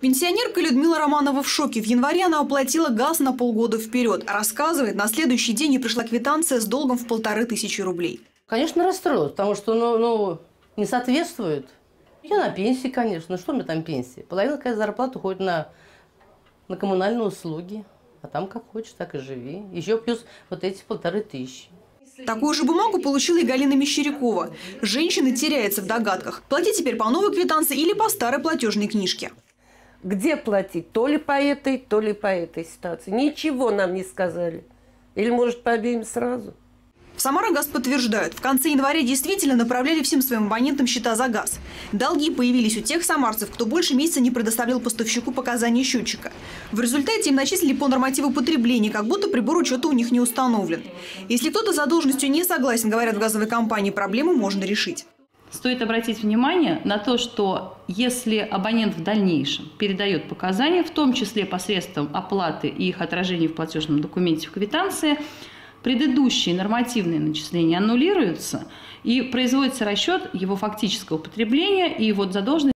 Пенсионерка Людмила Романова в шоке. В январе она оплатила газ на полгода вперед. Рассказывает, на следующий день ей пришла квитанция с долгом в 1500 рублей. Конечно, расстроилась, потому что не соответствует. Я на пенсии, конечно. Что у меня там пенсия? Половина зарплаты уходит на коммунальные услуги. А там как хочешь, так и живи. Еще плюс вот эти 1500. Такую же бумагу получила и Галина Мещерякова. Женщина теряется в догадках. Платить теперь по новой квитанции или по старой платежной книжке. Где платить? То ли по этой ситуации. Ничего нам не сказали. Или, может, по обеим сразу? В Самарагаз подтверждают, в конце января действительно направляли всем своим абонентам счета за газ. Долги появились у тех самарцев, кто больше месяца не предоставлял поставщику показания счетчика. В результате им начислили по нормативу потребления, как будто прибор учета у них не установлен. Если кто-то с задолженностью не согласен, говорят в газовой компании, проблему можно решить. Стоит обратить внимание на то, что если абонент в дальнейшем передает показания, в том числе посредством оплаты и их отражения в платежном документе в квитанции, предыдущие нормативные начисления аннулируются и производится расчет его фактического потребления и вот задолженности.